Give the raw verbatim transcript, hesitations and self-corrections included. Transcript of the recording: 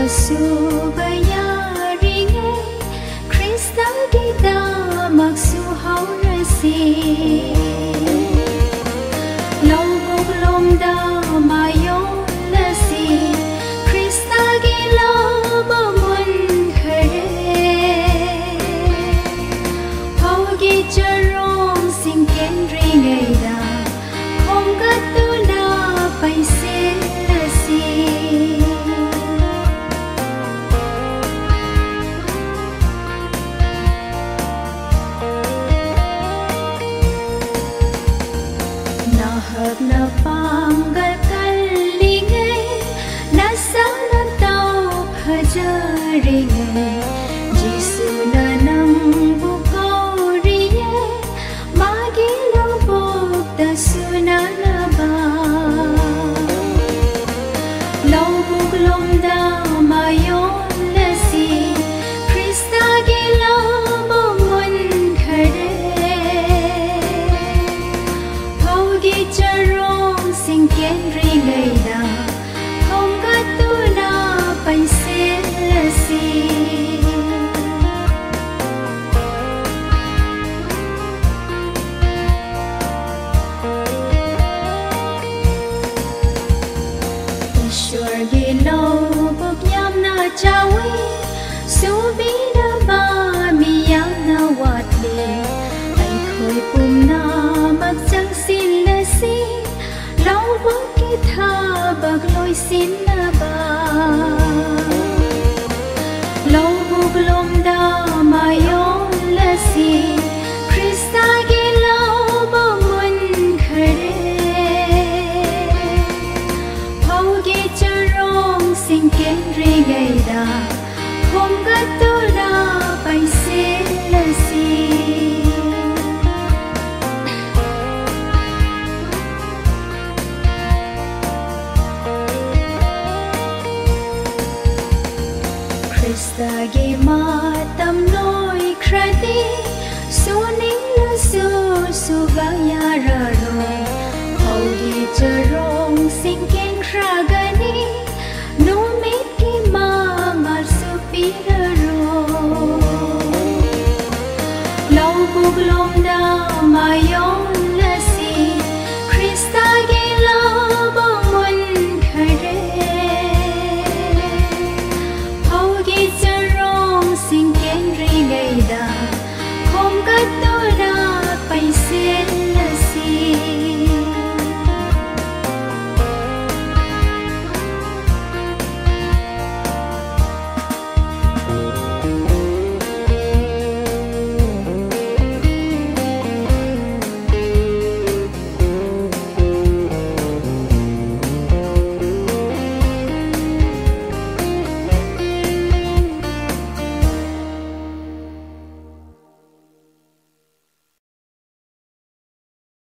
Leiringei Christagi da magsu haurasi Lâu bốc lom da mayon lasi Christagi lo bamun khare Paugi charong sing Leiringei da Không cất tu na pai sen lasi Hợp na panggal Leiringei na sana tau Leiringei Jisu na nang bukau riye magi lo buk ta suna na ba Lo buk lom da mayon lasi Christagi lo bangun khare Charong sing Leiringei da Không cất tu na pai sen lasi Ishwar gi lo buk yam na chawi Subi da ba mi yam na wat li Ai khoi pum na mak chang sin lasi Lâu bốc ki tha bạc lôi xin na ba Lâu bốc lom da mayon lasi Christagi lâu bangun khare Paugi charong sing Leiringei da Không cất tu na pai sen lasi Christagi Matam noi krati Suning la su su gaya raro Paugi charong sing Christagi